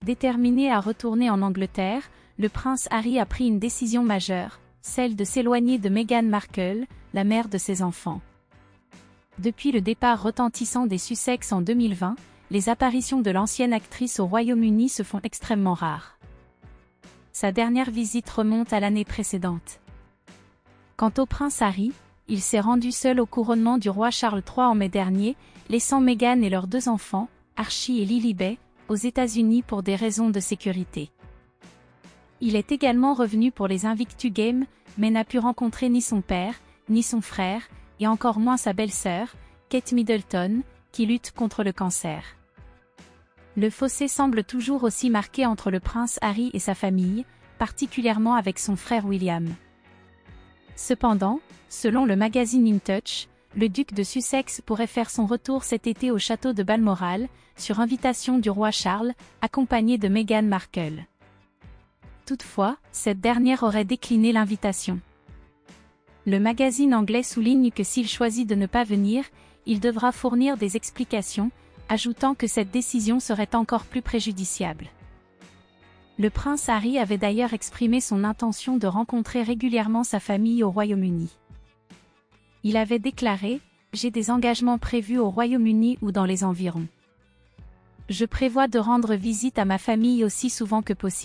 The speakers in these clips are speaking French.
Déterminé à retourner en Angleterre, le prince Harry a pris une décision majeure, celle de s'éloigner de Meghan Markle, la mère de ses enfants. Depuis le départ retentissant des Sussex en 2020, les apparitions de l'ancienne actrice au Royaume-Uni se font extrêmement rares. Sa dernière visite remonte à l'année précédente. Quant au prince Harry, il s'est rendu seul au couronnement du roi Charles III en mai dernier, laissant Meghan et leurs 2 enfants, Archie et Lilibet, aux États-Unis pour des raisons de sécurité. Il est également revenu pour les Invictus Games, mais n'a pu rencontrer ni son père, ni son frère, et encore moins sa belle-sœur, Kate Middleton, qui lutte contre le cancer. Le fossé semble toujours aussi marqué entre le prince Harry et sa famille, particulièrement avec son frère William. Cependant, selon le magazine In Touch, le duc de Sussex pourrait faire son retour cet été au château de Balmoral, sur invitation du roi Charles, accompagné de Meghan Markle. Toutefois, cette dernière aurait décliné l'invitation. Le magazine anglais souligne que s'il choisit de ne pas venir, il devra fournir des explications, ajoutant que cette décision serait encore plus préjudiciable. Le prince Harry avait d'ailleurs exprimé son intention de rencontrer régulièrement sa famille au Royaume-Uni. Il avait déclaré « J'ai des engagements prévus au Royaume-Uni ou dans les environs. Je prévois de rendre visite à ma famille aussi souvent que possible. »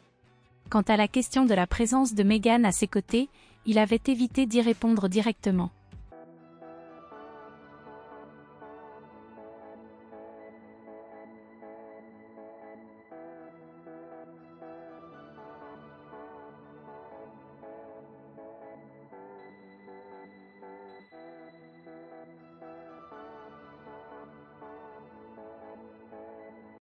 Quant à la question de la présence de Meghan à ses côtés, il avait évité d'y répondre directement.